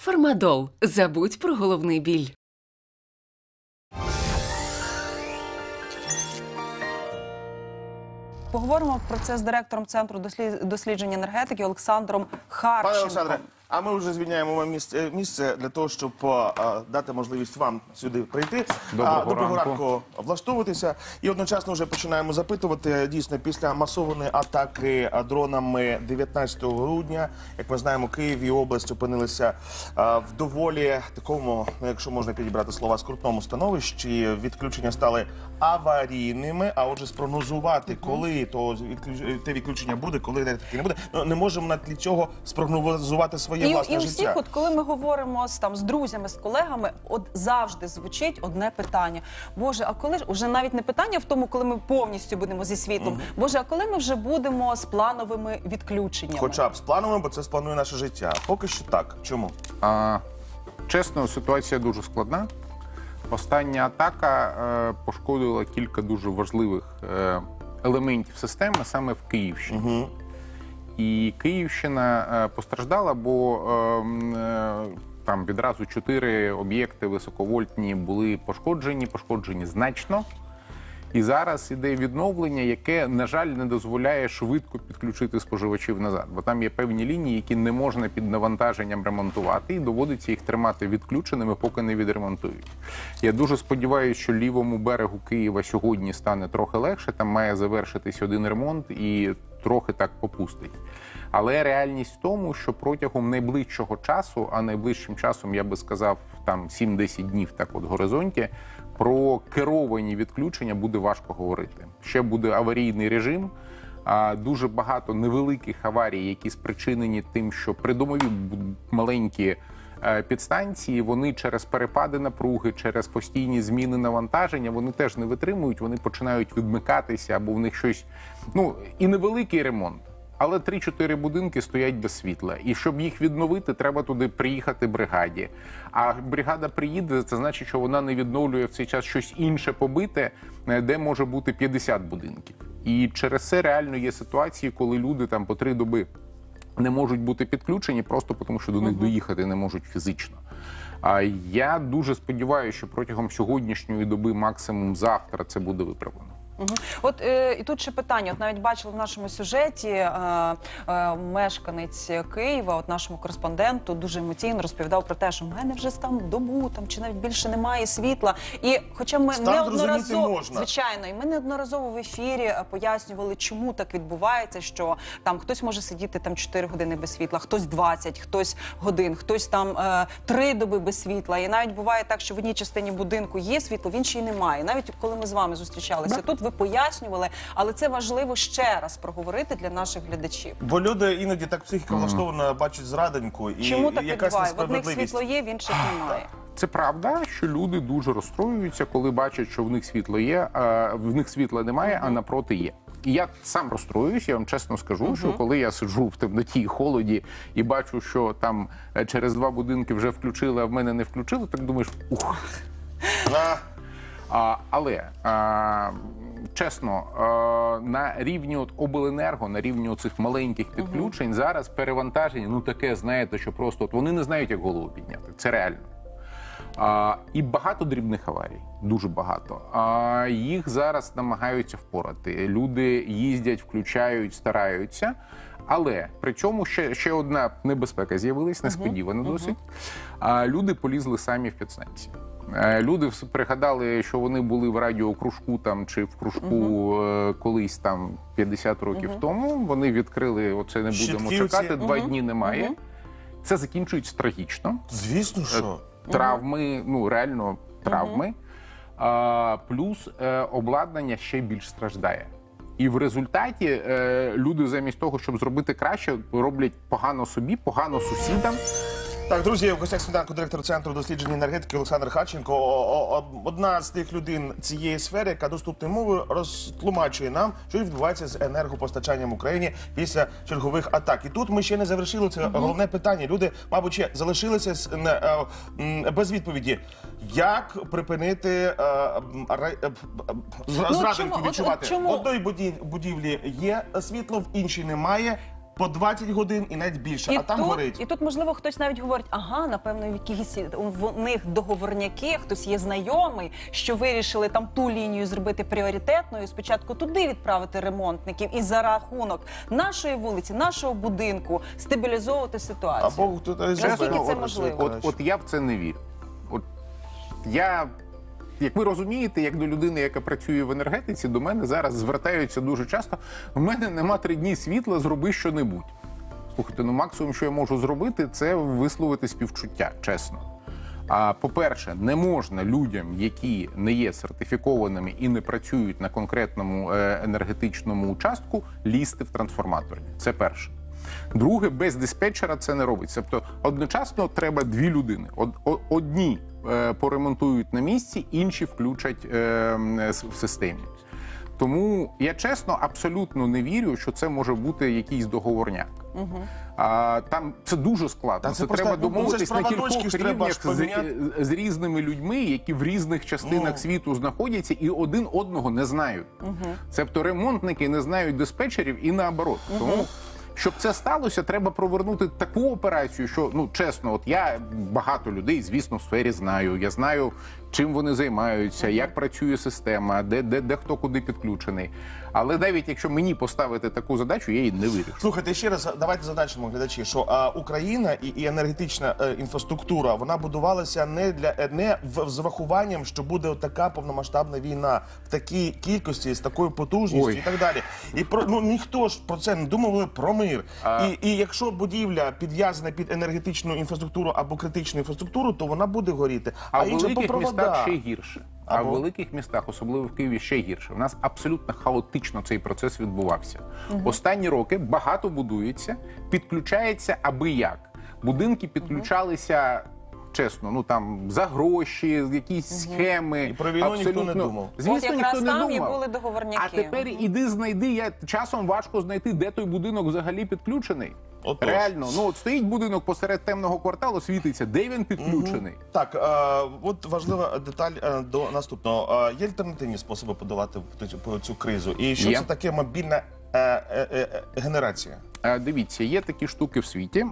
Фармадол. Забудь про головний біль. Поговоримо про це з директором Центру досліджень енергетики Олександром Харченком. Пане Олександре, а ми вже звільняємо вам місце для того, щоб дати можливість вам сюди прийти. Доброго ранку влаштовуватися. І одночасно вже починаємо запитувати. Дійсно, після масованої атаки дронами 19 грудня, як ми знаємо, Київ і область опинилися в доволі такому, якщо можна підібрати слова, скрутному становищі. Відключення стали аварійними, а отже спрогнозувати, коли те відключення буде, коли енергетики не буде. Не можемо на тлі цього спрогнозувати своє власне життя. І у всіх, коли ми говоримо з друзями, з колегами, завжди звучить одне питання. Боже, а коли ж, уже навіть не питання в тому, коли ми повністю будемо зі світлом. Боже, а коли ми вже будемо з плановими відключеннями? Хоча б з плановими, бо це спланує наше життя. Поки що так. Чому? Чесно, ситуація дуже складна. Остання атака пошкодила кілька дуже важливих елементів системи саме в Київщині. І Київщина постраждала, бо там відразу 4 об'єкти високовольтні були пошкоджені значно. І зараз іде відновлення, яке, на жаль, не дозволяє швидко підключити споживачів назад. Бо там є певні лінії, які не можна під навантаженням ремонтувати, і доводиться їх тримати відключеними, поки не відремонтують. Я дуже сподіваюся, що лівому берегу Києва сьогодні стане трохи легше, там має завершитись один ремонт і трохи так попустить. Але реальність в тому, що протягом найближчого часу, а найближчим часом, я би сказав, там 7-10 днів так от в горизонті, про керовані відключення буде важко говорити. Ще буде аварійний режим, дуже багато невеликих аварій, які спричинені тим, що придомові маленькі підстанції, вони через перепади напруги, через постійні зміни навантаження, вони теж не витримують, вони починають відмикатися, або в них щось, і невеликий ремонт. Але 3-4 будинки стоять без світла. І щоб їх відновити, треба туди приїхати бригаді. А бригада приїде, це значить, що вона не відновлює в цей час щось інше побите, де може бути 50 будинків. І через це реально є ситуації, коли люди там по 3 доби не можуть бути підключені, просто тому що до них доїхати не можуть фізично. Я дуже сподіваюся, що протягом сьогоднішньої доби, максимум завтра, це буде виправлено. От і тут ще питання. От навіть бачили в нашому сюжеті мешканець Києва, от нашому кореспонденту, дуже емоційно розповідав про те, що в мене вже там добу, чи навіть більше немає світла. І хоча ми неодноразово, звичайно, і ми неодноразово в ефірі пояснювали, чому так відбувається, що там хтось може сидіти 4 години без світла, хтось 20, хтось годин, хтось там 3 доби без світла. І навіть буває так, що в одній частині будинку є світло, в іншій немає. Навіть коли ми з вами зустрічалися тут, ви пояснювали, але це важливо ще раз проговорити для наших глядачів. Бо люди іноді так психіка влаштована, бачать зрадоньку, і чому так якась відбувається? В одних несправедливість. світло є, в інших немає. Це правда, що люди дуже розстроюються, коли бачать, що в них світло є, а в них світла немає, а напроти є. І я сам розстроююсь, я вам чесно скажу, що коли я сиджу в темноті і холоді і бачу, що там через 2 будинки вже включили, а в мене не включили, так думаєш, ух. Але, чесно, на рівні обленерго, на рівні цих маленьких підключень зараз перевантаження, таке, знаєте, що просто вони не знають, як голову підняти. Це реально. І багато дрібних аварій, дуже багато. Їх зараз намагаються впорати. Люди їздять, включають, стараються. Але при цьому ще одна небезпека з'явилась, несподівано досить. Люди полізли самі в підстанції. Люди пригадали, що вони були в радіокружку чи в кружку колись 50 років тому. Вони відкрили, оце не будемо чекати, 2 дні немає. Це закінчується трагічно. Звісно, що. Травми, реально травми. Плюс обладнання ще більш страждає. І в результаті люди замість того, щоб зробити краще, роблять погано собі, погано сусідам. Так, друзі, в гостях сніданку директор Центру досліджень енергетики Олександр Харченко. Одна з тих людей цієї сфери, яка доступною мовою розтлумачує нам, що відбувається з енергопостачанням в Україні після чергових атак. І тут ми ще не завершили це головне питання. Люди, мабуть, ще залишилися без відповіді. Як припинити зрадоньки відчувати? В одній будівлі є світло, в іншій немає. по 20 годин і навіть більше, а там горить. І тут, можливо, хтось навіть говорить, ага, напевно, якісь в них договорняки, хтось є знайомий, що вирішили там ту лінію зробити пріоритетною, спочатку туди відправити ремонтників і за рахунок нашої вулиці, нашого будинку стабілізовувати ситуацію. Або хто-то Наскільки це можливо? От я в це не вірю. От я, як ви розумієте, як до людини, яка працює в енергетиці, до мене зараз звертаються дуже часто: в мене нема 3 дні світла, зроби що-небудь. Слухайте, ну максимум, що я можу зробити, це висловити співчуття, чесно. А по-перше, не можна людям, які не є сертифікованими і не працюють на конкретному енергетичному участку, лізти в трансформаторі. Це перше. Друге, без диспетчера це не робиться. Тобто одночасно треба 2 людини. Одні поремонтують на місці, інші включать в системі. Тому я чесно абсолютно не вірю, що це може бути якийсь договорняк. Там це дуже складно. Та Це просто, треба домовитись на кількох рівнях з різними людьми, які в різних частинах світу знаходяться і один одного не знають. Тобто ремонтники не знають диспетчерів і наоборот. Тому щоб це сталося, треба провернути таку операцію, що, ну, чесно, от я багато людей, звісно, в сфері знаю. Я знаю, чим вони займаються, як працює система, де хто куди підключений. Але навіть якщо мені поставити таку задачу, я її не вирішу. Слухайте, ще раз, давайте задачимо глядачі, що Україна і енергетична інфраструктура, вона будувалася не з врахуванням, що буде така повномасштабна війна в такій кількості, з такою потужністю і так далі. І ніхто ж про це не думав, про мир. І якщо будівля підв'язана під енергетичну інфраструктуру або критичну інфраструктуру, то вона буде горіти. А в інша по великих проводах. містах ще гірше. А в великих містах, особливо в Києві, ще гірше. У нас абсолютно хаотично цей процес відбувався. Останні роки багато будується, підключається аби як. Будинки підключалися, чесно, ну там за гроші, якісь схеми. І про війну ніхто не думав. Звісно, От ніхто якраз не там і думав. були договорняки. А тепер іди знайди, часом важко знайти, де той будинок взагалі підключений. Отож. Реально, ну от стоїть будинок посеред темного кварталу, світиться, де він підключений? Так, от важлива деталь до наступного. Є альтернативні способи подолати цю кризу? І що Є. це таке мобільна генерація? Дивіться, є такі штуки в світі.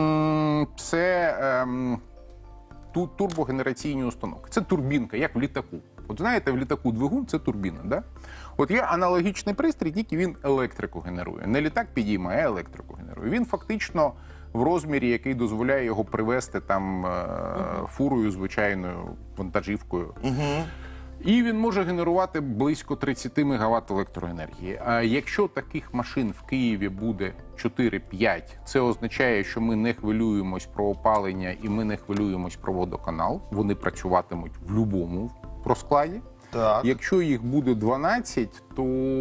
Це турбогенераційні установки. Це турбінка, як в літаку. От знаєте, в літаку двигун – це турбіна, да? От є аналогічний пристрій, тільки він електрику генерує. Не літак підіймає, а електрику генерує. Він фактично в розмірі, який дозволяє його привезти там фурою, звичайною вантажівкою. І він може генерувати близько 30 МВт електроенергії. А якщо таких машин в Києві буде 4-5, це означає, що ми не хвилюємось про опалення і ми не хвилюємось про водоканал. Вони працюватимуть в будь-якому розкладі. Так. Якщо їх буде 12, то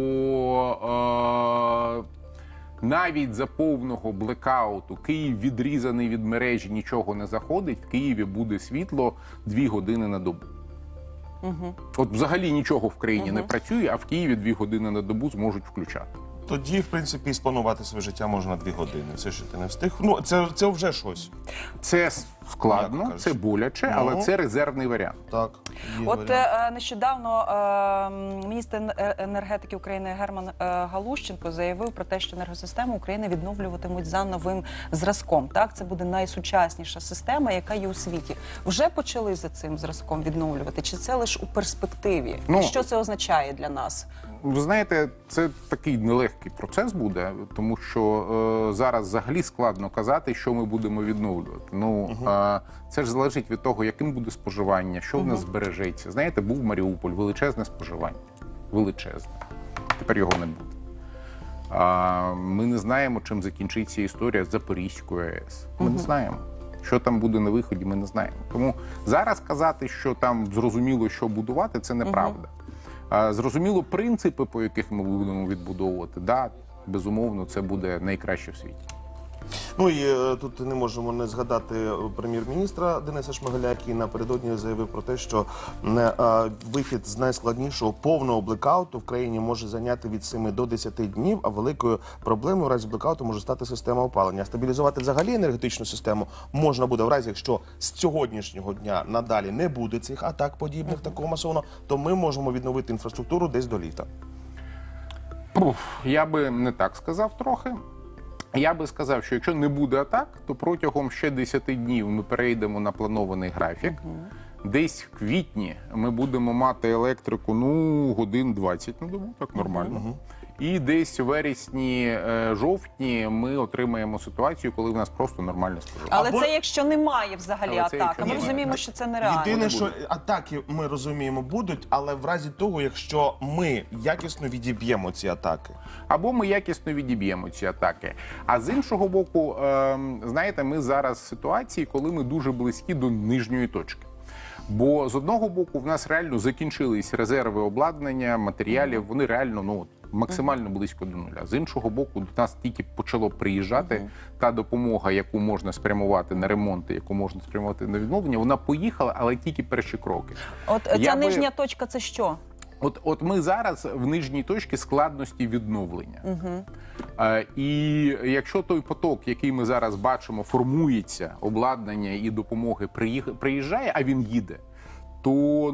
навіть за повного блекауту Київ відрізаний від мережі, нічого не заходить, в Києві буде світло 2 години на добу. От взагалі нічого в країні не працює, а в Києві 2 години на добу зможуть включати. Тоді, в принципі, спланувати своє життя можна на 2 години. Це ж ти не встиг. Ну, це вже щось. Це складно, М'яко це кажучи. боляче, але це резервний варіант. Так. є От варіант. нещодавно міністр енергетики України Герман Галущенко заявив про те, що енергосистему України відновлюватимуть за новим зразком. Так, це буде найсучасніша система, яка є у світі. Вже почали за цим зразком відновлювати? Чи це лише у перспективі? Ну, І що це означає для нас? Ви знаєте, це такий нелегкий процес буде, тому що зараз взагалі складно казати, що ми будемо відновлювати. Ну, це ж залежить від того, яким буде споживання, що в нас збережеться. Знаєте, був Маріуполь, величезне споживання. Величезне. Тепер його не буде. Ми не знаємо, чим закінчиться історія з Запорізькою АЕС. Ми не знаємо. Що там буде на виході, ми не знаємо. Тому зараз казати, що там зрозуміло, що будувати, це неправда. Зрозуміло, принципи, по яких ми будемо відбудовувати, да, безумовно, це буде найкраще в світі. Ну і тут не можемо не згадати прем'єр-міністра Дениса Шмигаля, який напередодні заявив про те, що вихід з найскладнішого повного блекауту в країні може зайняти від 7 до 10 днів, а великою проблемою в разі блекауту може стати система опалення. Стабілізувати взагалі енергетичну систему можна буде в разі, якщо з сьогоднішнього дня надалі не буде цих атак подібних такого масовано, то ми можемо відновити інфраструктуру десь до літа. Я би не так сказав трохи. Я би сказав, що якщо не буде атак, то протягом ще 10 днів ми перейдемо на планований графік. Десь в квітні ми будемо мати електрику, годин 20 на добу, так нормально. І десь у вересні, жовтні ми отримаємо ситуацію, коли в нас просто нормальне споживання. Але Або- це якщо немає взагалі Але це атак. якщо Ми немає. розуміємо, що це нереально. Єдине, що атаки, ми розуміємо, будуть, але в разі того, якщо ми якісно відіб'ємо ці атаки. Або ми якісно відіб'ємо ці атаки. А з іншого боку, знаєте, ми зараз в ситуації, коли ми дуже близькі до нижньої точки. Бо з одного боку в нас реально закінчились резерви обладнання, матеріалів, вони реально максимально близько до нуля. З іншого боку, до нас тільки почало приїжджати та допомога, яку можна спрямувати на ремонти, яку можна спрямувати на відновлення, вона поїхала, але тільки перші кроки. От ця нижня точка – це що? От ми зараз в нижній точці складності відновлення. І якщо той поток, який ми зараз бачимо, формується, обладнання і допомоги приїжджає, а він їде, то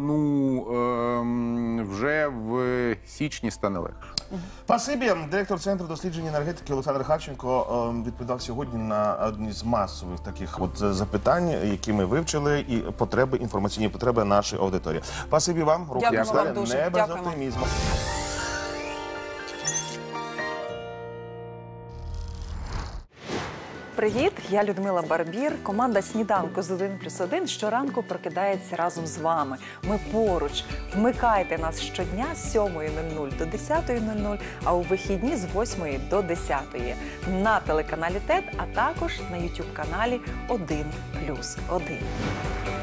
вже в січні стане легше. Спасибі. Директор Центру досліджень енергетики Олександр Харченко відповідав сьогодні на одні з масових таких запитань, які ми вивчили, і інформаційні потреби нашої аудиторії. Спасибі вам. Дякуємо вам Далі дуже. не без Дякуємо. оптимізму. Привіт, я Людмила Барбір. Команда «Сніданку з 1+1» щоранку прокидається разом з вами. Ми поруч. Вмикайте нас щодня з 7:00 до 10:00, а у вихідні з 8 до 10 на телеканалі ТЕТ, а також на YouTube-каналі 1+1.